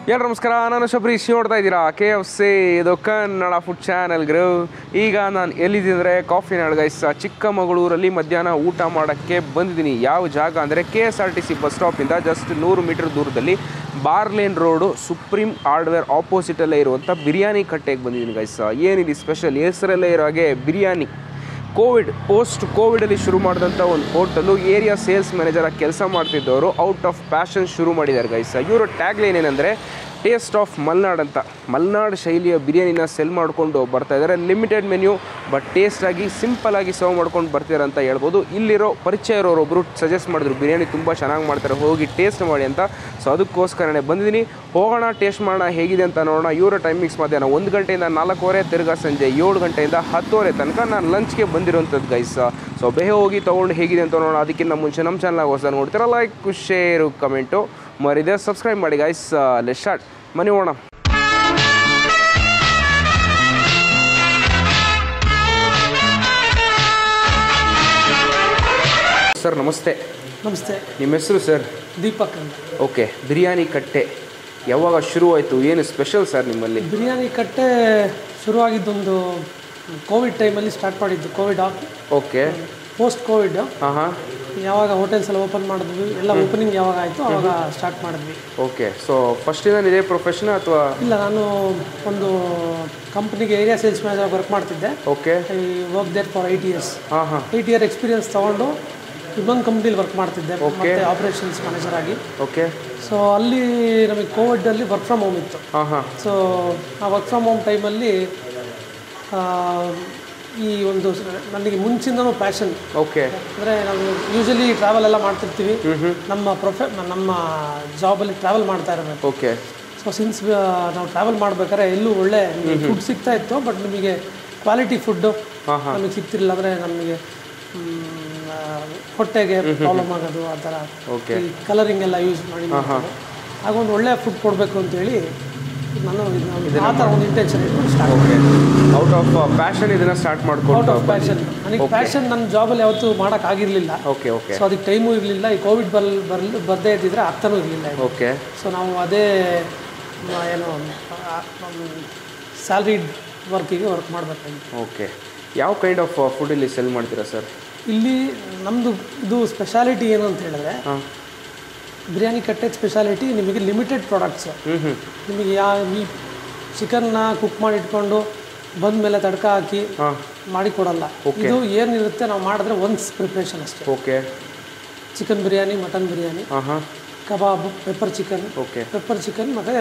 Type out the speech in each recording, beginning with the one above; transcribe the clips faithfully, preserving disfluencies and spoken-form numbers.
ಎಲ್ಲರೂ ನಮಸ್ಕಾರ, ನಾನು ಶಬರೀಶ್. ನೋಡ್ತಾ ಇದ್ದೀರಾ ಕೆ ಎಫ್ ಸಿ, ಇದು ಕನ್ನಡ ಫುಡ್ ಚಾನೆಲ್ ಗ್ರೂ. ಈಗ ನಾನು ಎಲ್ಲಿದ್ದೀನಿ ಕಾಫಿ ನಾಡು ಗೈಸ್, ಚಿಕ್ಕಮಗಳೂರಲ್ಲಿ ಮಧ್ಯಾಹ್ನ ಊಟ ಮಾಡೋಕ್ಕೆ ಬಂದಿದ್ದೀನಿ. ಯಾವ ಜಾಗ ಅಂದರೆ K S R T C bus ಸ್ಟಾಪಿಂದ ಜಸ್ಟ್ ನೂರು ಮೀಟರ್ ದೂರದಲ್ಲಿ ಬಾರ್ಲೇನ್ ರೋಡು ಸುಪ್ರೀಂ ಹಾರ್ಡ್ವೇರ್ ಆಪೋಸಿಟಲ್ಲೇ ಇರುವಂಥ ಬಿರಿಯಾನಿ ಕಟ್ಟೆಗೆ ಬಂದಿದ್ದೀನಿ ಗೈಸ್. ಏನಿದೆ ಸ್ಪೆಷಲ್, ಹೆಸರಲ್ಲೇ ಇರೋ ಹಾಗೆ ಬಿರಿಯಾನಿ. ಕೋವಿಡ್ ಪೋಸ್ಟ್ ಕೋವಿಡಲ್ಲಿ ಶುರು ಮಾಡಿದಂಥ ಒಂದು ಹೋಟೆಲು, ಏರಿಯಾ ಸೇಲ್ಸ್ ಮ್ಯಾನೇಜರಾಗಿ ಕೆಲಸ ಮಾಡ್ತಿದ್ದವರು ಔಟ್ ಆಫ್ ಪ್ಯಾಷನ್ ಶುರು ಮಾಡಿದ್ದಾರೆ ಗೈಸ್. ಇವರ ಟ್ಯಾಗ್ಲೈನ್ ಏನಂದರೆ ಟೇಸ್ಟ್ ಆಫ್ ಮಲ್ನಾಡ್ ಅಂತ. ಮಲ್ನಾಡ್ ಶೈಲಿಯ ಬಿರಿಯಾನಿನ ಸೆಲ್ ಮಾಡಿಕೊಂಡು ಬರ್ತಾ ಇದ್ದಾರೆ. ಲಿಮಿಟೆಡ್ ಮೆನ್ಯೂ ಬಟ್ ಟೇಸ್ಟಾಗಿ ಸಿಂಪಲಾಗಿ ಸರ್ವ್ ಮಾಡ್ಕೊಂಡು ಬರ್ತಾರೆ ಅಂತ ಹೇಳ್ಬೋದು. ಇಲ್ಲಿರೋ ಪರಿಚಯ ಇರೋರೊಬ್ಬರು ಸಜೆಸ್ಟ್ ಮಾಡಿದ್ರು ಬಿರಿಯಾನಿ ತುಂಬ ಚೆನ್ನಾಗಿ ಮಾಡ್ತಾರೆ, ಹೋಗಿ ಟೇಸ್ಟ್ ಮಾಡಿ ಅಂತ. ಸೊ ಅದಕ್ಕೋಸ್ಕರನೇ ಬಂದಿದ್ದೀನಿ. ಹೋಗೋಣ, ಟೇಸ್ಟ್ ಮಾಡೋಣ ಹೇಗಿದೆ ಅಂತ ನೋಡೋಣ. ಇವರ ಟೈಮಿಂಗ್ಸ್ ಮಧ್ಯಾಹ್ನ ಒಂದು ಗಂಟೆಯಿಂದ ನಾಲ್ಕೂವರೆ, ತಿರ್ಗಾ ಸಂಜೆ ಏಳು ಗಂಟೆಯಿಂದ ಹತ್ತುವರೆ ತನಕ ನಾನು ಲಂಚ್ಗೆ ಬಂದಿರೋಂಥದ್ದು ಗೈಸ್. ಸೊ ಬೇಗ ಹೋಗಿ ತೊಗೊಂಡು ಹೇಗಿದೆ ಅಂತ ನೋಡೋಣ. ಅದಕ್ಕಿಂತ ಮುಂಚೆ ನಮ್ಮ ಚಾನಲ್ಗೆ ಹೊಸ ನೋಡ್ತೀರಾ, ಲೈಕ್, ಶೇರು, ಕಮೆಂಟು ಮರಿದೆ ಸಬ್ಸ್ಕ್ರೈಬ್ ಮಾಡಿ ಗೈಸ್. Let's start. ಮನೆ ಹೋಗೋಣ. ಸರ್ ನಮಸ್ತೆ. ನಮಸ್ತೆ. ನಿಮ್ಮ ಹೆಸರು ಸರ್? ದೀಪಕ್ ಅಂತ. ಓಕೆ. ಬಿರಿಯಾನಿ ಕಟ್ಟೆ ಯಾವಾಗ ಶುರುವಾಯಿತು, ಏನು ಸ್ಪೆಷಲ್ ಸರ್ ನಿಮ್ಮಲ್ಲಿ? ಬಿರಿಯಾನಿ ಕಟ್ಟೆ ಶುರುವಾಗಿದ್ದೊಂದು ಕೋವಿಡ್ ಟೈಮಲ್ಲಿ ಸ್ಟಾರ್ಟ್ ಮಾಡಿದ್ದು. Covid okay. ಪೋಸ್ಟ್ ಕೋವಿಡ್ ಹಾಂ ಹಾಂ ಯಾವಾಗ ಹೋಟೆಲ್ಸ್ ಎಲ್ಲ ಓಪನ್ ಮಾಡಿದ್ವಿ, ಎಲ್ಲ ಓಪನಿಂಗ್ ಯಾವಾಗ ಆಯಿತು ಆವಾಗ ಸ್ಟಾರ್ಟ್ ಮಾಡಿದ್ವಿ. ಓಕೆ. ಸೊ ಫಸ್ಟಿಂದ ಇದೇ ಪ್ರೊಫೆಷನ್ ಅಥವಾ? ಇಲ್ಲ, ನಾನು ಒಂದು ಕಂಪ್ನಿಗೆ ಏರಿಯಾ ಸೇಲ್ಸ್ ಮ್ಯಾನೇಜರ್ ವರ್ಕ್ ಮಾಡ್ತಿದ್ದೆ. Okay. I work there for eight years. ಹಾಂ ಹಾಂ ಏಯ್ಟ್ ಇಯರ್ ಎಕ್ಸ್ಪೀರಿಯನ್ಸ್ ತೊಗೊಂಡು ಇನ್ನೊಂದು ಕಂಪ್ನಿಲಿ ವರ್ಕ್ ಮಾಡ್ತಿದ್ದೆ, ಓಕೆ, ಮತ್ತು ಆಪರೇಷನ್ಸ್ ಮ್ಯಾನೇಜರ್ ಆಗಿ. ಓಕೆ. ಸೊ ಅಲ್ಲಿ ನಮಗೆ ಕೋವಿಡಲ್ಲಿ ವರ್ಕ್ ಫ್ರಮ್ ಹೋಮ್ ಇತ್ತು. ಹಾಂ ಹಾಂ ಸೊ ಆ ವರ್ಕ್ ಫ್ರಮ್ ಹೋಮ್ ಟೈಮಲ್ಲಿ ಈ ಒಂದು ನನಗೆ ಮುಂಚಿಂದನೂ ಪ್ಯಾಷನ್. ಓಕೆ. ಅಂದರೆ ನಾವು ಯೂಶಲಿ ಟ್ರಾವೆಲ್ ಎಲ್ಲ ಮಾಡ್ತಿರ್ತೀವಿ, ನಮ್ಮ ಪ್ರೊಫೆ ನಮ್ಮ ಜಾಬಲ್ಲಿ ಟ್ರಾವೆಲ್ ಮಾಡ್ತಾ ಇರಬೇಕು. ಓಕೆ. ಸೊ ಸಿನ್ಸ್ ನಾವು ಟ್ರಾವೆಲ್ ಮಾಡ್ಬೇಕಾದ್ರೆ ಎಲ್ಲೂ ಒಳ್ಳೆ ಫುಡ್ ಸಿಗ್ತಾ ಇತ್ತು, ಬಟ್ ನಿಮಗೆ ಕ್ವಾಲಿಟಿ ಫುಡ್ಡು ನಮಗೆ ಸಿಗ್ತಿರಲಿಲ್ಲ. ಅಂದರೆ ನಮಗೆ ಹೊಟ್ಟೆಗೆ ಪ್ರಾಬ್ಲಮ್ ಆಗೋದು, ಆ ಥರ ಕಲರಿಂಗ್ ಎಲ್ಲ ಯೂಸ್ ಮಾಡಿ ಆಗ ಒಂದು ಒಳ್ಳೆ ಫುಡ್ ಕೊಡಬೇಕು ಅಂತೇಳಿ ನಾನು ಆ ಥರ ಒಂದು ಇಂಟೆನ್ಷನ್ ಇಟ್ಕೊಂಡು start. Okay. Out of passion ಇದನ್ನು ಸ್ಟಾರ್ಟ್ ಮಾಡ್ಕೊಂಡು. Out of passion. ನನಗೆ ಪ್ಯಾಷನ್ ನನ್ನ ಜಾಬಲ್ಲಿ ಯಾವತ್ತೂ ಮಾಡೋಕ್ಕಾಗಿರಲಿಲ್ಲ. Okay okay. ಸೊ ಅದಕ್ಕೆ ಟೈಮು ಇರಲಿಲ್ಲ. ಈ ಕೋವಿಡ್ ಬರ್ ಬರ್ ಬರದೇ ಇದ್ದಿದ್ರೆ ಆಗ್ತಾನೂ ಇರಲಿಲ್ಲ. ಓಕೆ. ಸೊ ನಾವು ಅದೇ ಏನು ಸ್ಯಾಲ್ರಿಡ್ ವರ್ಕಿಗೆ ವರ್ಕ್ ಮಾಡಬೇಕಾಗಿತ್ತು. ಓಕೆ. ಯಾವ ಕೈಂಡ್ ಆಫ್ ಫುಡ್ ಇಲ್ಲಿ ಸೆಲ್ ಮಾಡ್ತೀರಾ ಸರ್? ಇಲ್ಲಿ ನಮ್ಮದು ಇದು ಸ್ಪೆಷಾಲಿಟಿ ಏನು ಅಂತ ಹೇಳಿದ್ರೆ, ಬಿರಿಯಾನಿ ಕಟ್ಟೆ ಸ್ಪೆಷಾಲಿಟಿ ನಿಮಗೆ ಲಿಮಿಟೆಡ್ ಪ್ರಾಡಕ್ಟ್ಸ್. ನಿಮಗೆ ಯಾವ ಈ ಚಿಕನ್ನ ಕುಕ್ ಮಾಡಿ ಇಟ್ಕೊಂಡು ಬಂದ ಮೇಲೆ ತಡ್ಕ ಹಾಕಿ ಮಾಡಿ ಕೊಡಲ್ಲ. ಇದು ಏನಿರುತ್ತೆ ನಾವು ಮಾಡಿದ್ರೆ ಒನ್ಸ್ ಪ್ರಿಪ್ರೇಷನ್ ಅಷ್ಟೇ. Okay. Chicken biryani, mutton biryani, kebab, pepper chicken. Okay. Pepper chicken ಮತ್ತು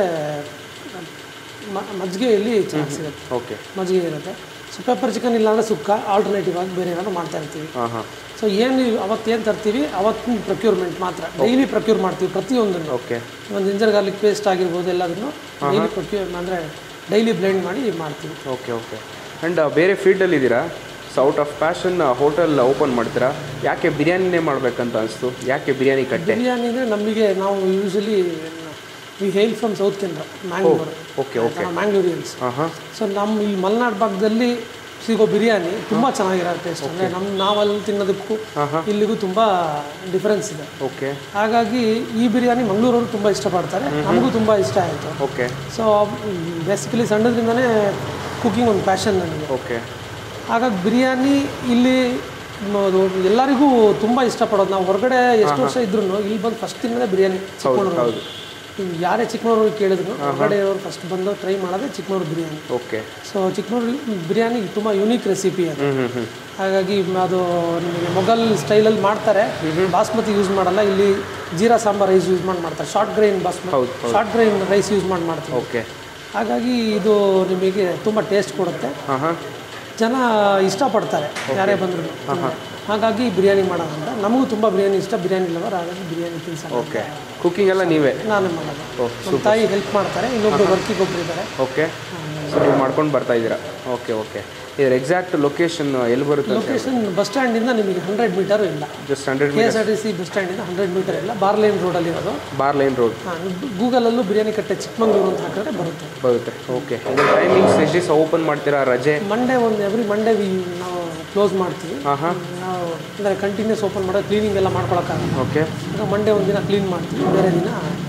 ಮಜ್ಜಿಗೆಯಲ್ಲಿ ಚೆನ್ನಾಗಿ ಸಿಗುತ್ತೆ. ಓಕೆ. ಮಜ್ಜಿಗೆ ಇರುತ್ತೆ. ಸೊ ಪೆಪ್ಪರ್ ಚಿಕನ್ ಇಲ್ಲಾಂದರೆ ಸುಕ್ಕ, ಆಲ್ಟರ್ನೇಟಿವ್ ಆಗಿ ಬೇರೆ ಏನಾದ್ರು ಮಾಡ್ತಾ ಇರ್ತೀವಿ. ಸೊ ಏನು ಅವತ್ತೇನು ತರ್ತೀವಿ ಅವತ್ತಿನ ಪ್ರೊಕ್ಯೂರ್ಮೆಂಟ್ ಮಾತ್ರ ಡೈಲಿ ಪ್ರೊಕ್ಯೂರ್ ಮಾಡ್ತೀವಿ ಪ್ರತಿಯೊಂದನ್ನು. ಓಕೆ. ಒಂದು ಜಿಂಜರ್ ಗಾರ್ಲಿಕ್ ಪೇಸ್ಟ್ ಆಗಿರ್ಬೋದು, ಎಲ್ಲದನ್ನು ಡೈಲಿ ಪ್ರೊಕ್ಯೂರ್ ಅಂದರೆ ಡೈಲಿ ಬ್ಲೆಂಡ್ ಮಾಡಿ ಮಾಡ್ತೀವಿ. Okay okay. ಆ್ಯಂಡ್ ಬೇರೆ ಫೀಲ್ಡಲ್ಲಿ ಇದ್ದೀರಾ? So out of passion hotel open ಮಾಡ್ತೀರಾ. ಯಾಕೆ ಬಿರಿಯಾನಿನೇ ಮಾಡಬೇಕಂತ ಅನಿಸ್ತು? ಯಾಕೆ ಬಿರಿಯಾನಿ ಕಟ್ಟೆ? ಬಿರಿಯಾನಿ ಅಂದರೆ ನಮಗೆ, ನಾವು usually we hail from south Canara, Mangalore. Okay okay. Mangaloreans. So ನಮ್ಮ ಈ ಮಲೆನಾಡು ಭಾಗದಲ್ಲಿ ಸಿಗೋ ಬಿರಿಯಾನಿ ತುಂಬ ಚೆನ್ನಾಗಿರೋ ಟೇಸ್ಟ್. ಅಂದರೆ ನಮ್ಮ ನಾವಲ್ಲಿ ತಿನ್ನೋದಕ್ಕೂ ಇಲ್ಲಿಗೂ ತುಂಬ ಡಿಫ್ರೆನ್ಸ್ ಇದೆ. ಓಕೆ. ಹಾಗಾಗಿ ಈ ಬಿರಿಯಾನಿ ಮಂಗಳೂರವರು ತುಂಬ ಇಷ್ಟಪಡ್ತಾರೆ, ನಮಗೂ ತುಂಬ ಇಷ್ಟ ಆಯಿತು. ಓಕೆ. ಸೊ ಬೇಸಿಕಲಿ ಸಣ್ಣದ್ರಿಂದನೇ ಕುಕಿಂಗ್ ಒಂದು ಪ್ಯಾಷನ್ ನನಗೆ. ಓಕೆ. ಹಾಗಾಗಿ ಬಿರಿಯಾನಿ ಇಲ್ಲಿ ಎಲ್ಲರಿಗೂ ತುಂಬ ಇಷ್ಟಪಡೋದು. ನಾವು ಹೊರಗಡೆ ಎಷ್ಟು ವರ್ಷ ಇದ್ರೂ ಇಲ್ಲಿ ಬಂದು ಫಸ್ಟ್ ತಿನ್ನೋದೇ ಬಿರಿಯಾನಿ. ಚಿಕ್ಕಮಗಳೂರು ಯಾರೇ ಚಿಕ್ಕಮಗಳೂರು ಕೇಳಿದ್ರು ಹೊರಗಡೆ ಅವರು ಫಸ್ಟ್ ಬಂದು ಟ್ರೈ ಮಾಡೋದೇ ಚಿಕ್ಕಮಗಳೂರು ಬಿರಿಯಾನಿ. ಓಕೆ. ಸೊ ಚಿಕ್ಕಮಗಳೂರು ಬಿರಿಯಾನಿ ತುಂಬ ಯುನೀಕ್ ರೆಸಿಪಿ ಅದು. ಹಾಗಾಗಿ ಅದು ನಿಮಗೆ ಮೊಘಲ್ ಸ್ಟೈಲಲ್ಲಿ ಮಾಡ್ತಾರೆ. ಬಾಸ್ಮತಿ ಯೂಸ್ ಮಾಡಲ್ಲ, ಇಲ್ಲಿ ಜೀರಾ ಸಾಂಬಾರ್ ರೈಸ್ ಯೂಸ್ ಮಾಡಿ ಮಾಡ್ತಾರೆ. Short grain basmati, short grain rice use ಮಾಡಿ ಮಾಡ್ತಾರೆ. ಓಕೆ. ಹಾಗಾಗಿ ಇದು ನಿಮಗೆ ತುಂಬ ಟೇಸ್ಟ್ ಕೊಡುತ್ತೆ, ಜನ ಇಷ್ಟಪಡ್ತಾರೆ ಯಾರೇ ಬಂದ್ರು. ಹಾಗಾಗಿ ಬಿರಿಯಾನಿ ಮಾಡೋಣ ಅಂತ. ನಮಗೂ ತುಂಬ ಬಿರಿಯಾನಿ ಇಷ್ಟ, ಬಿರಿಯಾನಿ ಲವರ್. ಹಾಗಾಗಿ ಬಿರಿಯಾನಿ ತಿನ್ಸೋಣ. ಓಕೆ. ಕುಕಿಂಗ್ ಎಲ್ಲ ನೀವೇ? ನಾನೇ ಮಾಡೋದು. ನಮ್ಮ ತಾಯಿ ಹೆಲ್ಪ್ ಮಾಡ್ತಾರೆ, ಇನ್ನೊಬ್ರು ವರ್ಕಿಗೆ ಒಬ್ರು ಇದ್ದಾರೆ. ಓಕೆ. ಸೊ ನೀವು ಮಾಡ್ಕೊಂಡು ಬರ್ತಾ ಇದ್ದೀರಾ? Okay okay. ಇದರ ಎಕ್ಸಾಕ್ಟ್ ಲೊಕೇಶನ್ ಎಲ್ಲಿ ಬರುತ್ತೆ? ಲೊಕೇಶನ್ ಬಸ್ ಸ್ಟ್ಯಾಂಡಿಂದ ನಿಮಗೆ ಹಂಡ್ರೆಡ್ ಮೀಟರು ಇಲ್ಲ. Just hundred K S R T C bus ಸ್ಟ್ಯಾಂಡಿಂದ ಹಂಡ್ರೆಡ್ ಮೀಟರ್ ಇಲ್ಲ. ಬಾರ್ಲೇನ್ ರೋಡಲ್ಲಿ ಇರೋದು. Barline road. ಹಾಂ, ಗೂಗಲಲ್ಲೂ ಬಿರಿಯಾನಿ ಕಟ್ಟೆ ಚಿಕ್ಕಮಗಳೂರು ಅಂತ ಹಾಕಿದ್ರೆ ಬರುತ್ತೆ. ಬರುತ್ತೆ. ಓಕೆ. ಇದರ ಟೈಮಿಂಗ್ಸ್ ಎಷ್ಟು ದಿವಸ ಓಪನ್ ಮಾಡ್ತೀರಾ? ರಜೆ? ಮಂಡೇ ಒಂದು ಎವ್ರಿ ಮಂಡೇ ವಿ ನಾವು ಕ್ಲೋಸ್ ಮಾಡ್ತೀವಿ. ಹಾಂ ಹಾಂ. ನಾವು ಅಂದರೆ ಕಂಟಿನ್ಯೂಸ್ ಓಪನ್ ಮಾಡೋದು, ಕ್ಲೀನಿಂಗ್ ಎಲ್ಲ ಮಾಡ್ಕೊಳಕ್ಕಾಗಲ್ಲ. ಓಕೆ. ಮಂಡೇ ಒಂದು ದಿನ ಕ್ಲೀನ್ ಮಾಡ್ತೀವಿ, ಬೇರೆ ದಿನ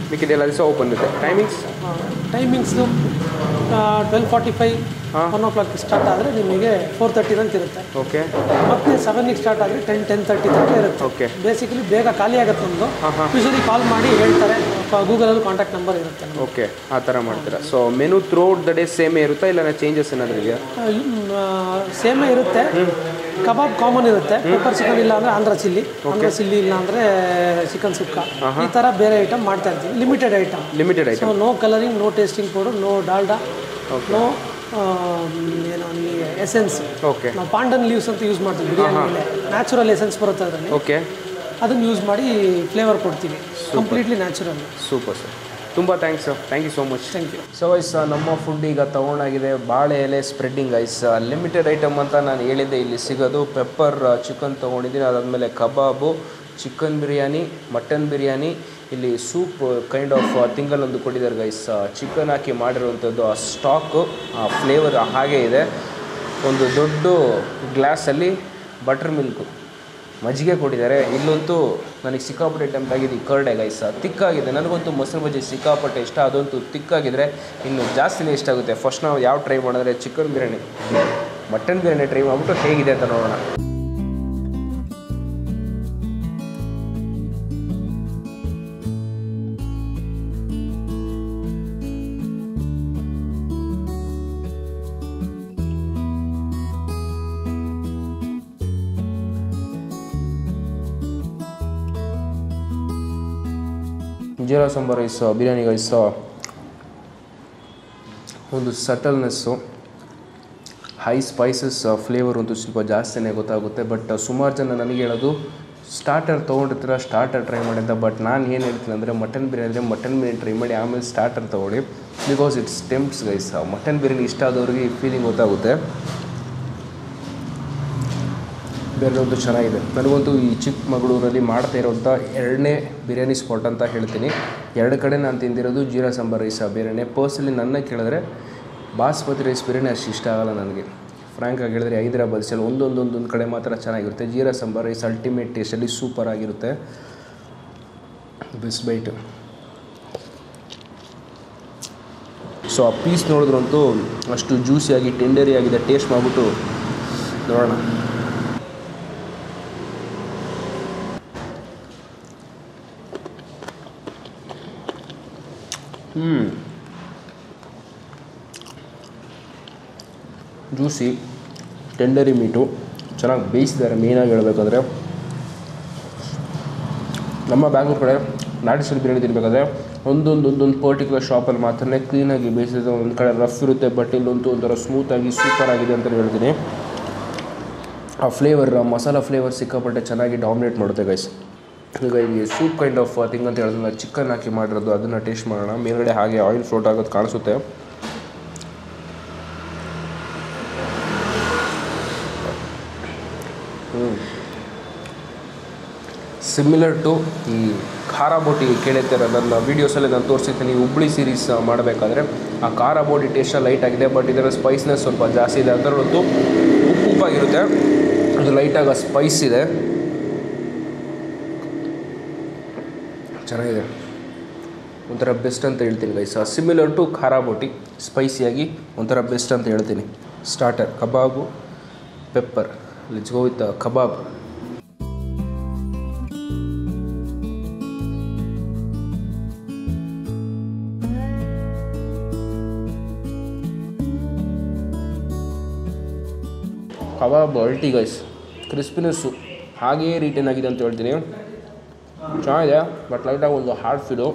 ಮಿಕ್ಕಿದೆಲ್ಲ ದಿವಸ ಓಪನ್ ಇರುತ್ತೆ. Timings timings twelve forty five one o'clock start ಆದರೆ ನಿಮಗೆ ಫೋರ್ ತರ್ಟಿ ತನಕ ಇರುತ್ತೆ. ಓಕೆ. ಮತ್ತು ಸೆವೆನಿಗೆ ಸ್ಟಾರ್ಟ್ ಆದರೆ ಟೆನ್ ಟೆನ್ ತರ್ಟಿ ತನಕ ಇರುತ್ತೆ. ಓಕೆ. ಬೇಸಿಕಲಿ ಬೇಗ ಖಾಲಿ ಆಗುತ್ತೆ ನಮ್ಮದು. ಯೂಶಲಿ ಕಾಲ್ ಮಾಡಿ ಹೇಳ್ತಾರೆ, ಗೂಗಲಲ್ಲಿ ಕಾಂಟ್ಯಾಕ್ಟ್ ನಂಬರ್ ಇರುತ್ತೆ. ಓಕೆ, ಆ ಥರ ಮಾಡ್ತೀರಾ. So menu throughout the day ಸೇಮೇ ಇರುತ್ತಾ ಇಲ್ಲ ಚೇಂಜಸ್ ಏನಾದರೂ ಇದೆಯಾ? ಸೇಮೇ ಇರುತ್ತೆ. ಕಬಾಬ್ ಕಾಮನ್ ಇರುತ್ತೆ. ಪೆಪ್ಪರ್ ಚಿಕನ್ ಇಲ್ಲ ಅಂದರೆ ಆಂಧ್ರ ಚಿಲ್ಲಿ, ಆಂಧ್ರ ಚಿಲ್ಲಿ ಇಲ್ಲ ಅಂದರೆ ಚಿಕನ್ ಸುಕ್ಕ, ಈ ಥರ ಬೇರೆ ಐಟಮ್ ಮಾಡ್ತಾ ಇರ್ತೀವಿ. Limited item limited item so no colouring, no tasting powder, no Dalda, no ಏನೋ ಎಸೆನ್ಸ್. ಓಕೆ. ನಾವು ಪಾಂಡನ್ ಲೀವ್ಸ್ ಅಂತ ಯೂಸ್ ಮಾಡ್ತೀವಿ ಬಿರಿಯಾನಿ. ನ್ಯಾಚುರಲ್ ಎಸೆನ್ಸ್ ಬರುತ್ತೆ ಅದರಲ್ಲಿ. ಓಕೆ. ಅದನ್ನು ಯೂಸ್ ಮಾಡಿ ಫ್ಲೇವರ್ ಕೊಡ್ತೀವಿ. Completely natural. ಸೂಪರ್ ಸರ್, ತುಂಬ thanks sir. Thank you so much. Thank you. So ಐಸ್ ನಮ್ಮ ಫುಡ್ ಈಗ ತೊಗೊಂಡಾಗಿದೆ. ಬಾಳೆ ಎಲೆ ಸ್ಪ್ರೆಡ್ಡಿಂಗ್ ಐಸ್ ಲಿಮಿಟೆಡ್ ಐಟಮ್ ಅಂತ ನಾನು ಹೇಳಿದ್ದೆ ಇಲ್ಲಿ ಸಿಗೋದು. ಪೆಪ್ಪರ್ ಚಿಕನ್ ತೊಗೊಂಡಿದ್ದೀನಿ. ಅದಾದಮೇಲೆ kebab, chicken biryani, mutton biryani, ಇಲ್ಲಿ ಸೂಪ್ ಕೈಂಡ್ ಆಫ್ ತಿಂಗಳೊಂದು ಕೊಟ್ಟಿದ್ದಾರೆ ಗೈಸ್. ಚಿಕನ್ ಹಾಕಿ ಮಾಡಿರುವಂಥದ್ದು. ಆ ಸ್ಟಾಕು, ಆ ಫ್ಲೇವರ್ ಹಾಗೇ ಇದೆ. ಒಂದು ದೊಡ್ಡ ಗ್ಲಾಸಲ್ಲಿ ಬಟರ್ ಮಿಲ್ಕು, ಮಜ್ಜಿಗೆ ಕೊಟ್ಟಿದ್ದಾರೆ. ಇಲ್ಲಂತೂ ನನಗೆ ಸಿಕ್ಕಾಪಟ್ಟೆ ಟೆಂಪ್ಟ್ ಆಗಿದೆ ಈ ಕರ್ಡೆ ಗೈಸ್. ತಿಕ್ಕಾಗಿದೆ. ನನಗಂತೂ ಮೊಸರು ಬಜ್ಜಿ ಸಿಕ್ಕಾಪಟ್ಟೆ ಇಷ್ಟ. ಅದಂತೂ ತಿಕ್ಕಾಗಿದ್ದರೆ ಇನ್ನು ಜಾಸ್ತಿನೇ ಇಷ್ಟ ಆಗುತ್ತೆ. ಫಸ್ಟ್ ನಾವು ಯಾವ ಟ್ರೈ ಮಾಡಿದ್ರೆ chicken biryani, mutton biryani try ಮಾಡಿಬಿಟ್ಟು ಹೇಗಿದೆ ಅಂತ ನೋಡೋಣ. ಜೀರಾ ಸಾಂಬಾರ್ ರೈಸ್ ಬಿರಿಯಾನಿ ರೈಸ್ ಒಂದು ಸಟಲ್ನೆಸ್ಸು, ಹೈ ಸ್ಪೈಸಸ್ ಫ್ಲೇವರ್ ಅಂತೂ ಸ್ವಲ್ಪ ಜಾಸ್ತಿನೇ ಗೊತ್ತಾಗುತ್ತೆ. ಬಟ್ ಸುಮಾರು ಜನ ನನಗೆ ಹೇಳೋದು ಸ್ಟಾರ್ಟರ್ ತೊಗೊಂಡಿರ್ತೀರ, ಸ್ಟಾರ್ಟರ್ ಟ್ರೈ ಮಾಡಿ ಅಂತ. ಬಟ್ ನಾನು ಏನು ಹೇಳ್ತೀನಿ ಅಂದರೆ ಮಟನ್ ಬಿರಿಯಾನಿ ಅಂದರೆ ಮಟನ್ ಬಿರಿಯಾನಿ ಟ್ರೈ ಮಾಡಿ ಆಮೇಲೆ ಸ್ಟಾರ್ಟರ್ ತೊಗೊಳ್ಳಿ. Because it's tempts guys. Mutton biryani ಇಷ್ಟ ಆದವ್ರಿಗೆ ಈ ಫೀಲಿಂಗ್ ಗೊತ್ತಾಗುತ್ತೆ. ಬೇರೆಯವ್ರದ್ದು ಚೆನ್ನಾಗಿದೆ. ನನಗಂತೂ ಈ ಚಿಕ್ಕಮಗಳೂರಲ್ಲಿ ಮಾಡ್ತಾ ಇರೋಂಥ ಎರಡನೇ ಬಿರಿಯಾನಿ ಸ್ಪಾಟ್ ಅಂತ ಹೇಳ್ತೀನಿ. ಎರಡು ಕಡೆ ನಾನು ತಿಂದಿರೋದು ಜೀರಾ ಸಾಂಬಾರ್ ರೈಸ್ ಬಿರಿಯಾನಿ. ಪರ್ಸನಲಿ ನನ್ನ ಕೇಳಿದ್ರೆ ಬಾಸ್ಮತಿ ರೈಸ್ ಬಿರಿಯಾನಿ ಅಷ್ಟು ಇಷ್ಟ ಆಗೋಲ್ಲ ನನಗೆ. ಫ್ರ್ಯಾಂಕಾಗಿ ಹೇಳಿದ್ರೆ ಹೈದರಾಬಾದ್ ಸ್ಟೈಲ್ ಒಂದೊಂದೊಂದೊಂದು ಕಡೆ ಮಾತ್ರ ಚೆನ್ನಾಗಿರುತ್ತೆ. ಜೀರಾ ಸಾಂಬಾರ್ ರೈಸ್ ಅಲ್ಟಿಮೇಟ್ ಟೇಸ್ಟಲ್ಲಿ ಸೂಪರ್ ಆಗಿರುತ್ತೆ. Best bite. ಸೊ ಆ ಪೀಸ್ ನೋಡಿದ್ರಂತೂ ಅಷ್ಟು ಜ್ಯೂಸಿಯಾಗಿ ಟೆಂಡರಿ ಆಗಿದೆ. ಟೇಸ್ಟ್ ಮಾಡಿಬಿಟ್ಟು ನೋಡೋಣ. ಹ್ಞೂ ಜ್ಯೂಸಿ ಟೆಂಡರಿ ಮೀಟು ಚೆನ್ನಾಗಿ ಬೇಯಿಸಿದ್ದಾರೆ. ಮೇಯ್ನಾಗಿ ಹೇಳಬೇಕಂದ್ರೆ ನಮ್ಮ ಬ್ಯಾಂಗ್ಳೂರು ಕಡೆ ನಾಟಿ ಸ್ಟೈಲ್ ಬಿರಿಯಾನಿ ತಿನ್ನಬೇಕಾದ್ರೆ ಒಂದೊಂದು ಒಂದೊಂದು ಪರ್ಟಿಕ್ಯುಲರ್ ಶಾಪಲ್ಲಿ ಮಾತ್ರ ಕ್ಲೀನಾಗಿ ಬೇಯಿಸಿದ್ರೆ ಒಂದು ಕಡೆ ರಫ್ ಇರುತ್ತೆ. ಬಟ್ ಇಲ್ಲಂತೂ ಒಂಥರ ಸ್ಮೂತಾಗಿ ಸೂಪರ್ ಆಗಿದೆ ಅಂತ ಹೇಳ್ತೀನಿ. ಆ ಫ್ಲೇವರ್, ಮಸಾಲ ಫ್ಲೇವರ್ ಸಿಕ್ಕಾಪಟ್ಟೆ ಚೆನ್ನಾಗಿ ಡಾಮಿನೇಟ್ ಮಾಡುತ್ತೆ ಗೈಸ್. ಈಗ ಇಲ್ಲಿ ಸೂಪ್ ಕೈಂಡ್ ಆಫ್ ಥಿಂಗ್ ಅಂತ ಹೇಳಿದ್ರೆ ಚಿಕನ್ ಹಾಕಿ ಮಾಡಿರೋದು, ಅದನ್ನು ಟೇಸ್ಟ್ ಮಾಡೋಣ. ಮೇಲ್ಗಡೆ ಹಾಗೆ ಆಯಿಲ್ ಫ್ಲೋಟ್ ಆಗೋದು ಕಾಣಿಸುತ್ತೆ. ಹ್ಞೂ ಸಿಮಿಲರ್ ಟು ಈ ಖಾರ ಬೋಟಿ ಕೇಳಿರ್ತಾರೆ. ನನ್ನ ವೀಡಿಯೋಸಲ್ಲಿ ನಾನು ತೋರಿಸಿರ್ತೀನಿ. ಹುಬ್ಳಿ ಸೀರೀಸ್ ಮಾಡಬೇಕಾದ್ರೆ ಆ ಖಾರ ಬೋಟಿ ಟೇಸ್ಟ್ ಲೈಟ್ ಆಗಿದೆ. ಬಟ್ ಇದರ ಸ್ಪೈಸ್ನೆಸ್ ಸ್ವಲ್ಪ ಜಾಸ್ತಿ ಇದೆ. ಅದರಲ್ಲಂತೂ ಉಪ್ಪು ಉಪ್ಪಾಗಿರುತ್ತೆ, ಅದು ಲೈಟಾಗಿ ಸ್ಪೈಸ್ ಇದೆ. ಚೆನ್ನಾಗಿದೆ, ಒಂಥರ ಬೆಸ್ಟ್ ಅಂತ ಹೇಳ್ತೀನಿ ಗೈಸ್. ಸಿಮಿಲರ್ ಟು ಖಾರ ಬೋಟಿ, ಸ್ಪೈಸಿಯಾಗಿ ಒಂಥರ ಬೆಸ್ಟ್ ಅಂತ ಹೇಳ್ತೀನಿ. Starter kebab, pepper. Let's go with kebab. Kebab ಅಲ್ಟಿ ಗೈಸ್. ಕ್ರಿಸ್ಪಿನೆಸ್ಸು ಹಾಗೇ ರಿಟೇನ್ ಆಗಿದೆ ಅಂತ ಹೇಳ್ತೀನಿ. ಚೆನ್ನಾಗಿದೆ, ಬಟ್ ಲೈಟಾಗಿ ಒಂದು ಹಾರ್ಡ್ ಫೀಲು.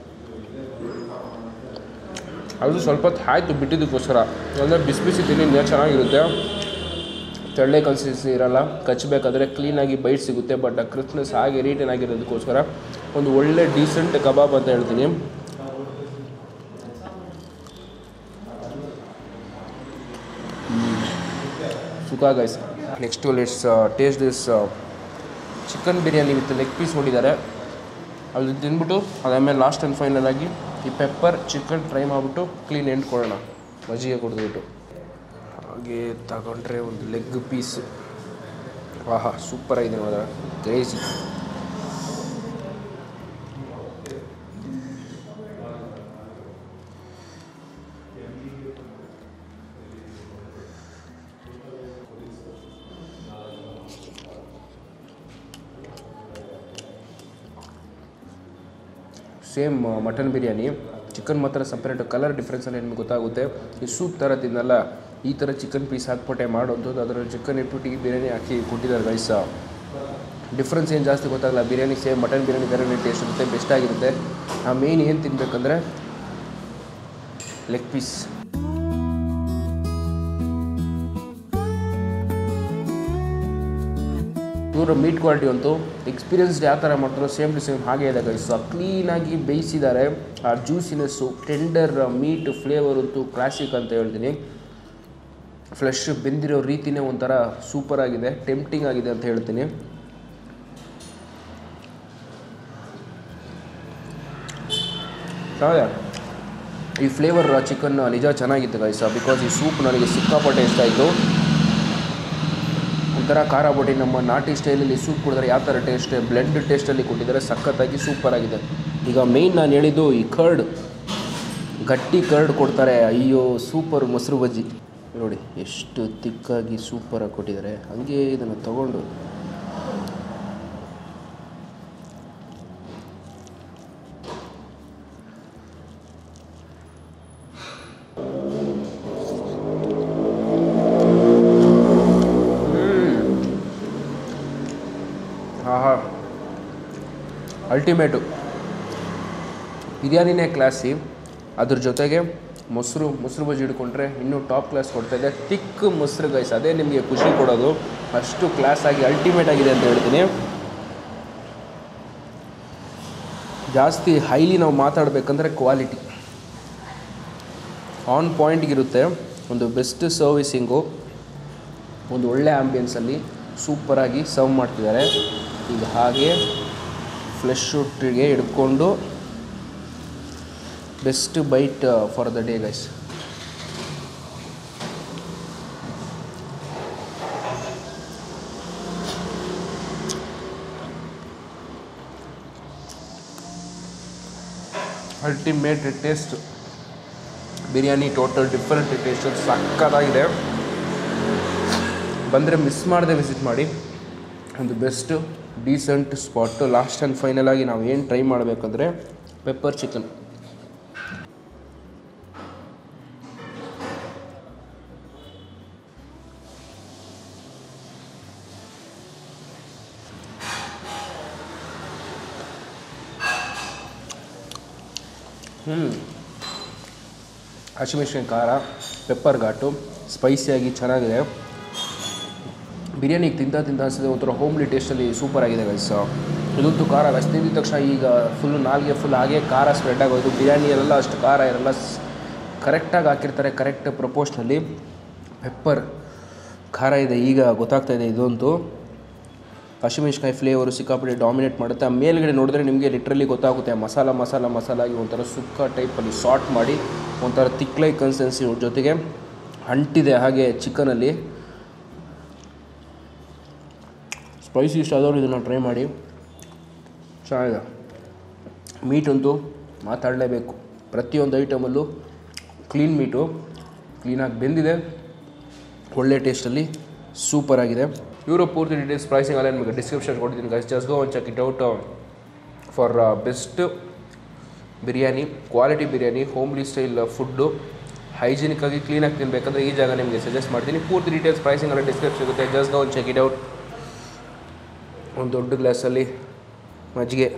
ಅದು ಸ್ವಲ್ಪ ಹೊತ್ತು ಆಯಿತು ಬಿಟ್ಟಿದ್ದಕ್ಕೋಸ್ಕರ. ಅಂದರೆ ಬಿಸಿ ಬಿಸಿ ತಿನ್ನಿಂದ ಚೆನ್ನಾಗಿರುತ್ತೆ. ತೆಳ್ಳೆ ಕನ್ಸಿಸ್ಟೆನ್ಸಿ ಇರೋಲ್ಲ. ಕಚ್ಚಬೇಕಾದ್ರೆ ಕ್ಲೀನಾಗಿ ಬೈಟ್ ಸಿಗುತ್ತೆ. ಬಟ್ ಆ ಕ್ರಿಸ್ಪ್ನೆಸ್ ಹಾಗೆ ರಿಟೇನ್ ಆಗಿರೋದಕ್ಕೋಸ್ಕರ ಒಂದು ಒಳ್ಳೆ ಡೀಸೆಂಟ್ ಕಬಾಬ್ ಅಂತ ಹೇಳ್ತೀನಿ. ಸುಖ guys. Next let's taste this chicken biryani with leg piece ನೋಡಿದ್ದಾರೆ. ಅದು ತಿಂದ್ಬಿಟ್ಟು ಅದಾದಮೇಲೆ ಲಾಸ್ಟ್ ಆ್ಯಂಡ್ ಫೈನಲ್ ಆಗಿ ಈ ಪೆಪ್ಪರ್ ಚಿಕನ್ ಫ್ರೈ ಮಾಡಿಬಿಟ್ಟು ಕ್ಲೀನ್ ಎಂಡ್ ಕೊಡೋಣ, ಮಜ್ಜಿಗೆ ಕುಡಿದ್ಬಿಟ್ಟು. ಹಾಗೆ ತಗೊಂಡ್ರೆ ಒಂದು ಲೆಗ್ ಪೀಸು. ಆಹಾ ಸೂಪರಾಗಿದೆ ಮಾತ್ರ, crazy. Same mutton biryani. Chicken ಮಾತ್ರ ಸಪ್ರೇಟು, ಕಲರ್ ಡಿಫ್ರೆನ್ಸಲ್ಲಿ ನಿಮಗೆ ಗೊತ್ತಾಗುತ್ತೆ. ಈ ಸೂಪ್ ಥರ ತಿನ್ನಲ್ಲ, ಈ ಥರ ಚಿಕನ್ ಪೀಸ್ ಹಾಕ್ಬಿಟ್ಟೆ ಮಾಡೋಂಥದ್ದು. ಅದರಲ್ಲಿ ಚಿಕನ್ ಇಟ್ಬಿಟ್ಟು ಈ ಬಿರಿಯಾನಿ ಹಾಕಿ ಕೊಟ್ಟಿದ್ದಾರೆ ಗೈಸ. ಡಿಫ್ರೆನ್ಸ್ ಏನು ಜಾಸ್ತಿ ಗೊತ್ತಾಗಲ್ಲ. ಬಿರಿಯಾನಿ ಸೇಮ್ ಮಟನ್ ಬಿರಿಯಾನಿ ಬೇರೆ ಟೇಸ್ಟ್ ಇರುತ್ತೆ, ಬೆಸ್ಟ್ ಆಗಿರುತ್ತೆ. ಆ ಮೇಯ್ನ್ ಏನು ತಿನ್ನಬೇಕಂದ್ರೆ ಲೆಗ್ ಪೀಸ್. ಇವರು ಮೀಟ್ ಕ್ವಾಲಿಟಿ ಅಂತೂ ಎಕ್ಸ್ಪೀರಿಯನ್ಸ್ಡ್ ಯಾವ ಥರ ಮಾಡ್ತಾರೋ ಸೇಮ್ ಟು ಸೇಮ್ ಹಾಗೆ ಇದೆ ಗೈಸ್. ಕ್ಲೀನಾಗಿ ಬೇಯಿಸಿದ್ದಾರೆ. ಆ ಜ್ಯೂಸಿನೆಸ್ಸು, ಟೆಂಡರ್ ಮೀಟ್ ಫ್ಲೇವರ್ ಅಂತೂ ಕ್ಲಾಸಿಕ್ ಅಂತ ಹೇಳ್ತೀನಿ. ಫ್ಲೆಶ್ ಬೆಂದಿರೋ ರೀತಿಯೇ ಒಂಥರ ಸೂಪರ್ ಆಗಿದೆ, ಟೆಂಪ್ಟಿಂಗ್ ಆಗಿದೆ ಅಂತ ಹೇಳ್ತೀನಿ. ಈ ಫ್ಲೇವರ್ ಚಿಕನ್ ನಿಜ ಚೆನ್ನಾಗಿತ್ತು ಗೈಸ. ಬಿಕಾಸ್ ಈ ಸೂಪ್ ನನಗೆ ಸಿಕ್ಕಾಪಟ್ಟೆ ಇಷ್ಟ ಆಯಿತು. ಒಂಥರ ಖಾರ ಬೊಟ್ಟಿ ನಮ್ಮ ನಾಟಿ ಸ್ಟೈಲಲ್ಲಿ ಸೂಪ್ ಕೊಡಿದ್ರೆ ಯಾವ ಥರ ಟೇಸ್ಟ್, ಬ್ಲೆಂಡ್ ಟೇಸ್ಟಲ್ಲಿ ಕೊಟ್ಟಿದ್ದಾರೆ, ಸಖತ್ತಾಗಿ ಸೂಪರಾಗಿದೆ. ಈಗ ಮೇಯ್ನ್ ನಾನು ಹೇಳಿದ್ದು ಈ ಕರ್ಡ್, ಗಟ್ಟಿ ಕರ್ಡ್ ಕೊಡ್ತಾರೆ. ಅಯ್ಯೋ ಸೂಪರ್. ಮೊಸರು ಬಜ್ಜಿ ನೋಡಿ ಎಷ್ಟು ತಿಕ್ಕಾಗಿ ಸೂಪರಾಗಿ ಕೊಟ್ಟಿದ್ದಾರೆ. ಹಂಗೆ ಇದನ್ನು ತಗೊಂಡು ಆಹಾ ಅಲ್ಟಿಮೇಟು. ಬಿರಿಯಾನಿನೇ ಕ್ಲಾಸಿ, ಅದ್ರ ಜೊತೆಗೆ ಮೊಸರು ಮೊಸರು ಬಜ್ಜಿ ಹಿಡ್ಕೊಂಡ್ರೆ ಇನ್ನೂ ಟಾಪ್ ಕ್ಲಾಸ್ ಕೊಡ್ತಾಯಿದೆ. ತಿಕ್ ಮೊಸರು ಗೈಸ್, ಅದೇ ನಿಮಗೆ ಖುಷಿ ಕೊಡೋದು. ಅಷ್ಟು ಕ್ಲಾಸಾಗಿ ಅಲ್ಟಿಮೇಟ್ ಆಗಿದೆ ಅಂತ ಹೇಳ್ತೀನಿ. ಜಾಸ್ತಿ ಹೈಲಿ ನಾವು ಮಾತಾಡಬೇಕಂದ್ರೆ ಕ್ವಾಲಿಟಿ ಆನ್ ಪಾಯಿಂಟ್ಗಿರುತ್ತೆ. ಒಂದು ಬೆಸ್ಟ್ ಸರ್ವಿಸಿಂಗು, ಒಂದು ಒಳ್ಳೆ ಆ್ಯಂಬಿಯನ್ಸಲ್ಲಿ ಸೂಪರಾಗಿ ಸರ್ವ್ ಮಾಡ್ತಿದ್ದಾರೆ. ಈಗ ಹಾಗೆ ಫ್ಲೆಶ್ ಒಟ್ಟಿಗೆ ಹಿಡ್ಕೊಂಡು best bite for the day guys. Ultimate taste biryani, total different taste, ಸಕ್ಕತ್ತಾಗಿದೆ. ಬಂದರೆ ಮಿಸ್ ಮಾಡದೆ ವಿಸಿಟ್ ಮಾಡಿ. ಒಂದು best decent spot. Last and final ಆಗಿ ನಾವು ಏನು ಟ್ರೈ ಮಾಡಬೇಕಂದ್ರೆ ಪೆಪ್ಪರ್ ಚಿಕನ್. ಹ್ಞೂ ಹಸಿಮೆಣಸಿನ ಖಾರ, ಪೆಪ್ಪರ್ ಘಾಟು, ಸ್ಪೈಸಿಯಾಗಿ ಚೆನ್ನಾಗಿದೆ. ಬಿರಿಯಾನಿಗೆ ತಿಂತ ತಿಂತ ಅನಿಸಿದೆ ಒಂಥರ ಹೋಮ್ಲಿ ಟೇಸ್ಟಲ್ಲಿ ಸೂಪರಾಗಿದೆ ಗೈಸ್. ಇದಂತೂ ಖಾರ ಅಷ್ಟು ತಿಂದಿದ ತಕ್ಷಣ ಈಗ ಫುಲ್ಲು ನಾಲ್ಗೆ ಫುಲ್ ಹಾಗೆ ಖಾರ ಸ್ಪ್ರೆಡ್ ಆಗೋದು. ಬಿರಿಯಾನಿಯಲ್ಲೆಲ್ಲ ಅಷ್ಟು ಖಾರ ಇರಲ್ಲ, ಕರೆಕ್ಟಾಗಿ ಹಾಕಿರ್ತಾರೆ, ಕರೆಕ್ಟ್ ಪ್ರಪೋರ್ಷನಲ್ಲಿ. ಪೆಪ್ಪರ್ ಖಾರ ಇದೆ, ಈಗ ಗೊತ್ತಾಗ್ತಾಯಿದೆ. ಇದಂತೂ ಹಸಿಮೆಣಸಿನಕಾಯಿ ಫ್ಲೇವರು ಸಿಕ್ಕಾಪಟ್ಟೆ ಡಾಮಿನೇಟ್ ಮಾಡುತ್ತೆ. ಆ ಮೇಲ್ಗಡೆ ನೋಡಿದ್ರೆ ನಿಮಗೆ ಲಿಟ್ರಲಿ ಗೊತ್ತಾಗುತ್ತೆ ಮಸಾಲ ಮಸಾಲ ಮಸಾಲ ಆಗಿ ಒಂಥರ ಸುಕ್ಕ ಟೈಪಲ್ಲಿ ಸಾರ್ಟ್ ಮಾಡಿ ಒಂಥರ ತಿಕ್ಲೈ ಕನ್ಸಿಸ್ಟೆನ್ಸಿ ಜೊತೆಗೆ ಅಂಟಿದೆ ಹಾಗೆ ಚಿಕನಲ್ಲಿ. ಸ್ಪೈಸಿ ಇಷ್ಟ ಆದವರು ಇದನ್ನು ಟ್ರೈ ಮಾಡಿ, ಚೆನ್ನಾಗಿದೆ. ಮೀಟ್ ಅಂತೂ ಮಾತಾಡಲೇಬೇಕು. ಪ್ರತಿಯೊಂದು ಐಟಮಲ್ಲೂ ಕ್ಲೀನ್ ಮೀಟು, ಕ್ಲೀನಾಗಿ ಬೆಂದಿದೆ, ಒಳ್ಳೆ ಟೇಸ್ಟಲ್ಲಿ ಸೂಪರಾಗಿದೆ. ಇವರು ಪೂರ್ತಿ ಡೀಟೇಲ್ಸ್ ಪ್ರೈಸಿಂಗ್ ಎಲ್ಲ ನಿಮಗೆ ಡಿಸ್ಕ್ರಿಪ್ಷನ್ ಕೊಡ್ತೀನಿ guys. Just go on check it out for best biryani, quality biryani, homely style food, ಹೈಜಿನಿಕ್ಕಾಗಿ ಕ್ಲೀನಾಗಿ ತಿನ್ನಬೇಕಂದ್ರೆ ಈ ಜಾಗ ನಿಮಗೆ ಸಜೆಸ್ಟ್ ಮಾಡ್ತೀನಿ. ಪೂರ್ತಿ ಡೀಟೇಲ್ಸ್ ಪ್ರೈಸಿಂಗ್ ಎಲ್ಲ ಡಿಸ್ಕ್ರಿಪ್ಷನ್ ಸಿಗುತ್ತೆ. Just go on check it out. ಒಂದು ದೊಡ್ಡ ಗ್ಲಾಸಲ್ಲಿ ಮಜ್ಜಿಗೆ,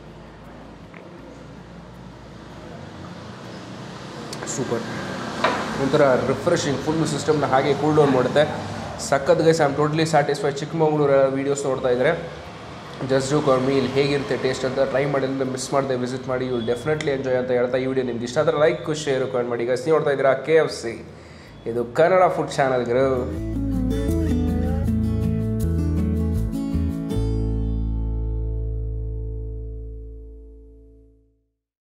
ಸೂಪರ್, ಒಂಥರ ರಿಫ್ರೆಶಿಂಗ್, ಫುಲ್ ಸಿಸ್ಟಮ್ನ ಹಾಗೆ ಕೂಲ್ ಡೌನ್ ಮಾಡುತ್ತೆ. ಸಖತ್ guys, I am totally satisfied. Chikkamagaluru videos ನೋಡ್ತಾ ಇದ್ದರೆ ಜಸ್ಟ್ ಡೂ ಕಾಲ್ ಮೀ. ಇಲ್ಲಿ ಹೇಗಿರುತ್ತೆ ಟೇಸ್ಟ್ ಅಂತ ಟ್ರೈ ಮಾಡಿದ್ರೆ ಮಿಸ್ ಮಾಡದೆ ವಿಸಿಟ್ ಮಾಡಿ. ಯು ಡೆಫಿನೆಟ್ಲಿ ಎಂಜಾಯ್ ಅಂತ ಹೇಳ್ತಾ ಈ ವಿಡಿಯೋ ನಿಮ್ಗೆ ಇಷ್ಟ ಆದರೆ ಲೈಕ್ ಶೇರ್ ಕಮೆಂಟ್ ಮಾಡಿ ಗೈಸ್. ನೋಡ್ತಾ ಇದ್ದೀರಾ ಕೆ ಎಫ್ ಸಿ, ಇದು ಕನ್ನಡ ಫುಡ್ ಚಾನಲ್.